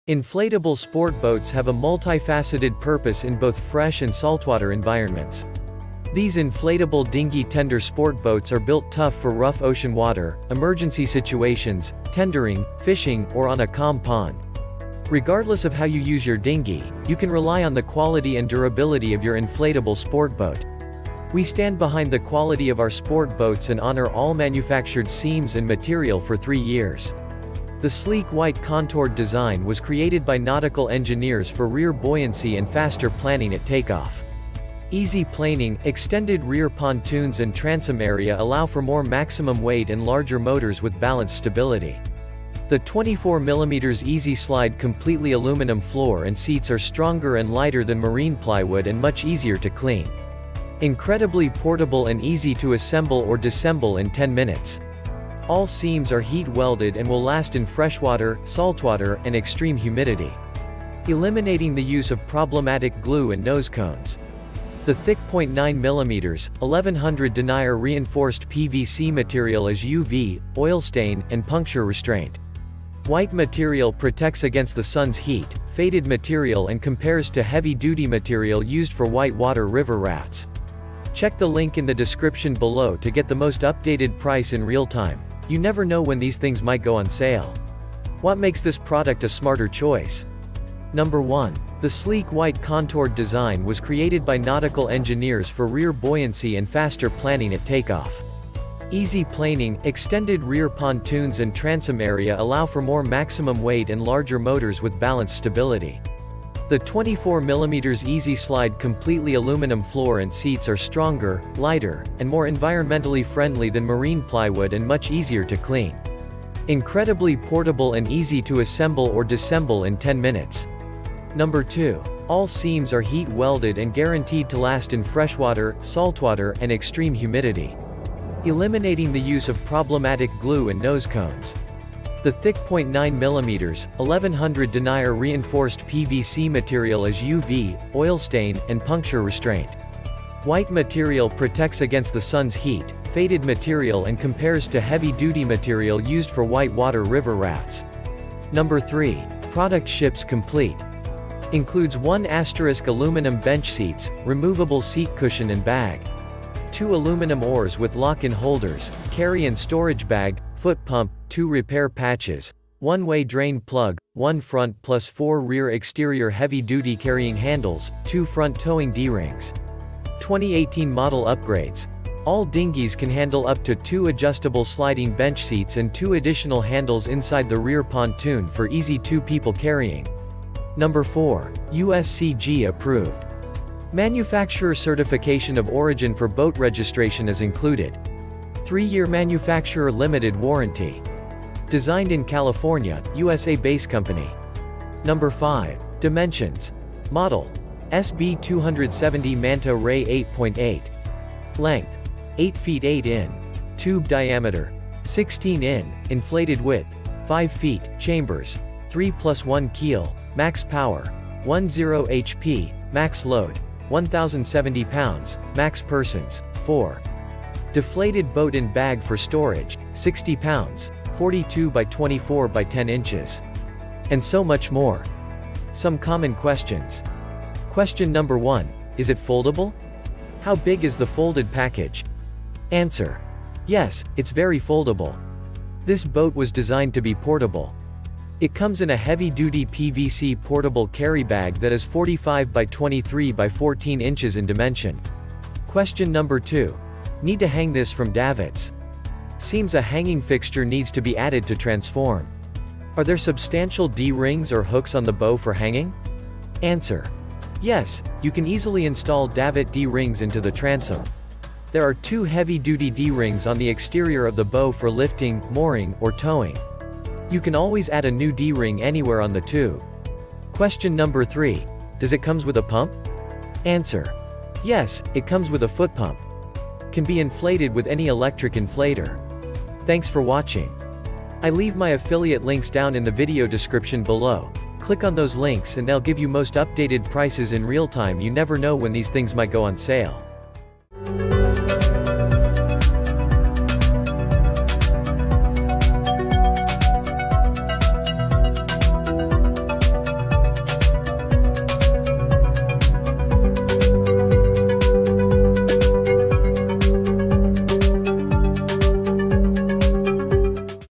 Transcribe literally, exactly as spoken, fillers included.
Inflatable sport boats have a multifaceted purpose in both fresh and saltwater environments. These inflatable dinghy tender sport boats are built tough for rough ocean water, emergency situations, tendering, fishing, or on a calm pond. Regardless of how you use your dinghy, you can rely on the quality and durability of your inflatable sport boat. We stand behind the quality of our sport boats and honor all manufactured seams and material for three years. The sleek white contoured design was created by nautical engineers for rear buoyancy and faster planning at takeoff. Easy planing, extended rear pontoons and transom area allow for more maximum weight and larger motors with balanced stability. The twenty-four millimeter Easy Slide completely aluminum floor and seats are stronger and lighter than marine plywood and much easier to clean. Incredibly portable and easy to assemble or disassemble in ten minutes. All seams are heat welded and will last in freshwater, saltwater, and extreme humidity, eliminating the use of problematic glue and nose cones. The thick zero point nine millimeter, eleven hundred denier reinforced P V C material is U V, oil stain, and puncture restraint. White material protects against the sun's heat, faded material and compares to heavy-duty material used for whitewater river rafts. Check the link in the description below to get the most updated price in real time. You never know when these things might go on sale. What makes this product a smarter choice? Number one. The sleek white contoured design was created by nautical engineers for rear buoyancy and faster planning at takeoff. Easy planing, extended rear pontoons and transom area allow for more maximum weight and larger motors with balanced stability. The twenty-four millimeter Easy Slide completely aluminum floor and seats are stronger, lighter, and more environmentally friendly than marine plywood and much easier to clean. Incredibly portable and easy to assemble or disassemble in ten minutes. Number two. All seams are heat welded and guaranteed to last in freshwater, saltwater, and extreme humidity, eliminating the use of problematic glue and nose cones. The thick zero point nine millimeter, eleven hundred denier reinforced P V C material is U V, oil stain, and puncture restraint. White material protects against the sun's heat, faded material and compares to heavy-duty material used for whitewater river rafts. Number three. Product ships complete. Includes one asterisk aluminum bench seats, removable seat cushion and bag. Two aluminum oars with lock-in holders, carry and storage bag, foot pump, two repair patches, one-way drain plug, one front plus four rear exterior heavy-duty carrying handles, two front towing D-rings. twenty eighteen model upgrades. All dinghies can handle up to two adjustable sliding bench seats and two additional handles inside the rear pontoon for easy two-people carrying. Number four. U S C G approved. Manufacturer certification of origin for boat registration is included. three-year manufacturer limited warranty. Designed in California, U S A base company. Number five. Dimensions. Model. S B two seventy Manta Ray eight point eight. Length. eight feet eight in. Tube diameter. sixteen in. Inflated width. five feet. Chambers. three plus one keel. Max power. ten H P. Max load. one thousand seventy pounds. Max persons. four. Deflated boat in bag for storage. sixty pounds. forty-two by twenty-four by ten inches. And so much more. Some common questions. Question number one. Is it foldable? How big is the folded package? Answer. Yes, it's very foldable. This boat was designed to be portable. It comes in a heavy-duty P V C portable carry bag that is forty-five by twenty-three by fourteen inches in dimension. Question number two. Need to hang this from davits. Seems a hanging fixture needs to be added to transform. Are there substantial D-rings or hooks on the bow for hanging? Answer. Yes, you can easily install davit D-rings into the transom. There are two heavy-duty D-rings on the exterior of the bow for lifting, mooring, or towing. You can always add a new D-ring anywhere on the tube. Question number three. Does it comes with a pump? Answer. Yes, it comes with a foot pump. Can be inflated with any electric inflator. Thanks for watching. I leave my affiliate links down in the video description below. Click on those links and they'll give you most updated prices in real time. You never know when these things might go on sale.